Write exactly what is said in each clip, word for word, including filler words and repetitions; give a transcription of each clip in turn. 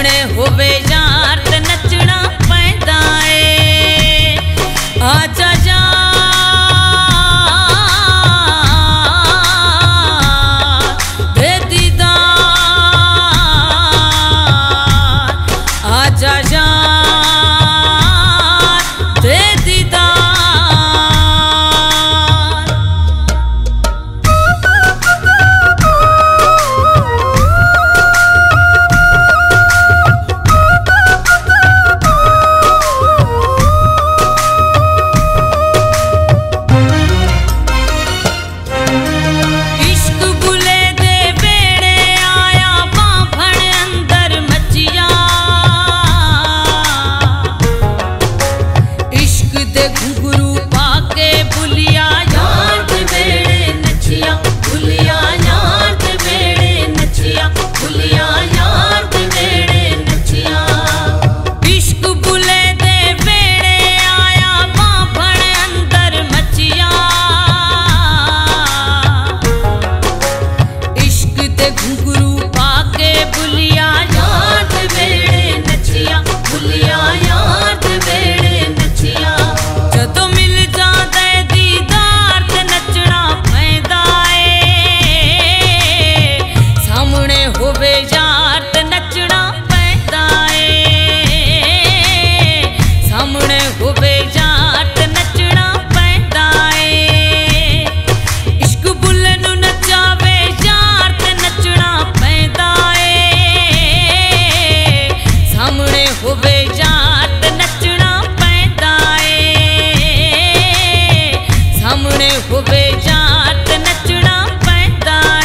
सामने होवे यार ते नचना पैंदा ए। आजा यार दे दीदार, आजा यार दे दीदार। घुंघरू पाके बुलिया यार दे बेड़े नचिया, बुलिया यार दे बेड़े नचिया, बुलिया यार दे बेड़े नचिया। इश्क बुले दे बेड़े आया बांभण अंदर मचिया, इश्क दे घुंघरू पाके बुलिया यार दे बेड़े नचिया, बुलिया यार दे बेड़े नचिया। जदों मिल जांदे दीदार ते नचना पैंदा ए। सामने होवे यार ते नचना पैंदा ए। सामने होवे यार ते नचना पैंदा ए। इश्क बुल्ले नूं नचावे यार ते नचना पैंदा ए। सामने होवे यार ते नचना पैंदा ए। सामने होवे यार ते नचना पैंदा ए।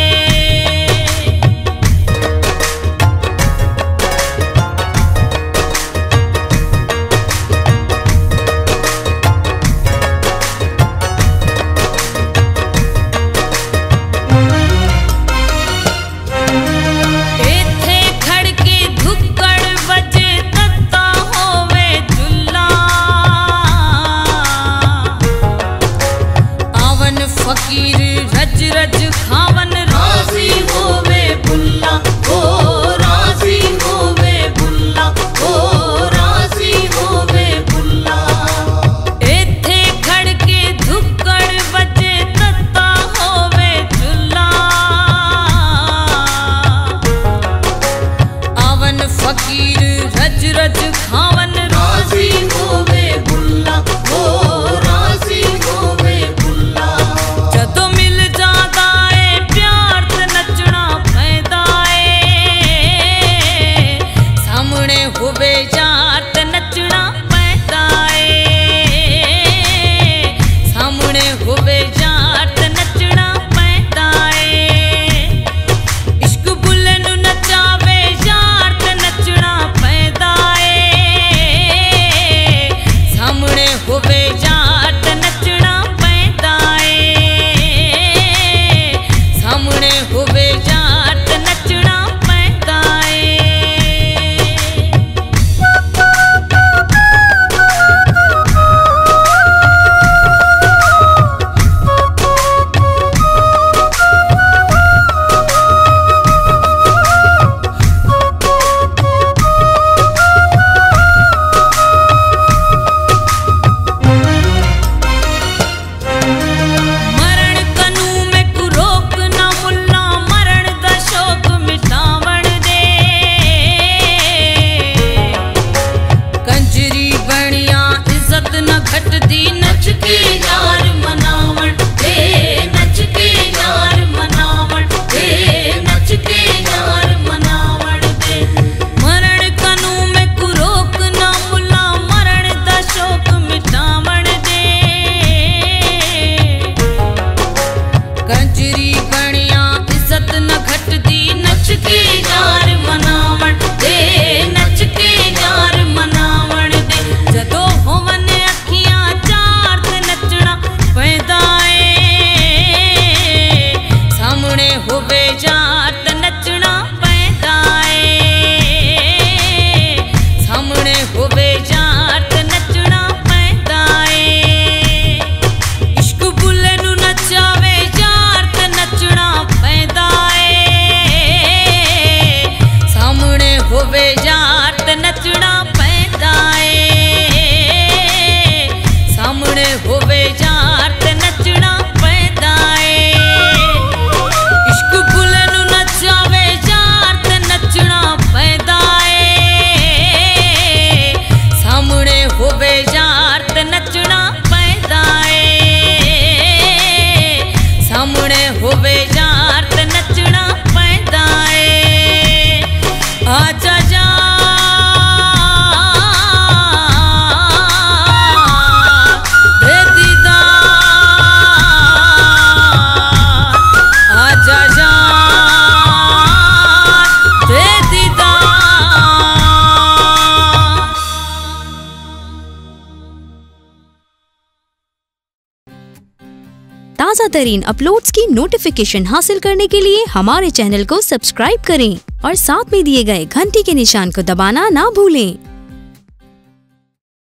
इत्थे खड़की धुक्कड़ बजे तत्ता होवे झुल्ला, आवन फकीर रज रज खावन राजी होवे बुल्ला, ओ राजी होवे बुल्ला, ओ राजी होवे बुल्ला। इत्थे खड़के धुक्कड़ बजे तत्ता होवे झुल्ला, आवन फकीर रज रज खावन राजी होवे बुल्ला, ओ राजी होवे बुल्ला। जदों मिल जांदा ए प्यार ते नचना पैंदा ए। सामने होवे यार ते नचना पैंदा ए। सामने होवे यार ते नचना पैंदा ए। इश्क बुल्ले नूं नचावे यार ते नचना पैंदा ए। ताज़ा तरीन अपलोड्स की नोटिफिकेशन हासिल करने के लिए हमारे चैनल को सब्सक्राइब करें और साथ में दिए गए घंटी के निशान को दबाना ना भूलें।